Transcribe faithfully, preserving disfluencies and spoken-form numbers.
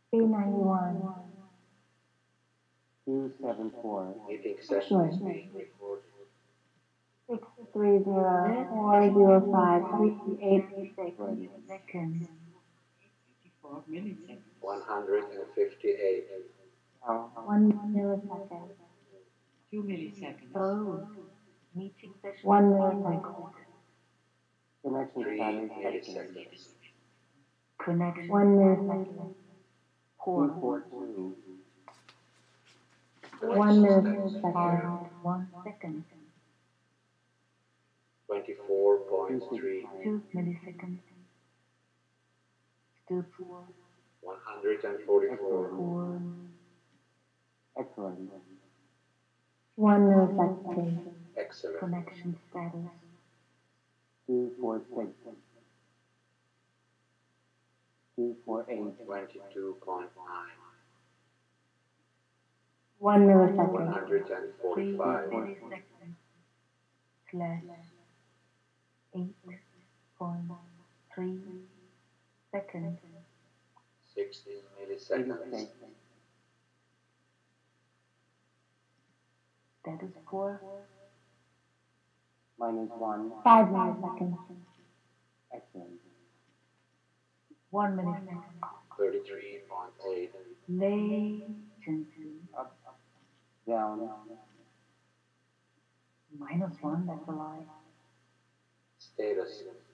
three ninety-one. two seventy-four. Meeting session Sure. is being recorded. six three zero four zero five three eight six Seconds. fifty-four milliseconds. one hundred fifty-eight. Now, one millisecond. Two milliseconds. Oh, Meeting session. one millisecond. connection three status milliseconds. Connection. One millisecond. two forty-two. One Connection status millisecond. One second. twenty-four point three. Two milliseconds. Still poor. one hundred forty-four. Poor. Excellent. One millisecond. Excellent. Connection status. two forty-six. two forty-eight. twenty-two point nine. One one millisecond. hundred Three forty-five. milliseconds. Slash. Eight point three seconds. sixteen milliseconds. eighty-six. Status poor. Minus one. Five milliseconds. Excellent. One millisecond. thirty-three point eight. Latency. Up. Down. Minus one, that's a lie. Status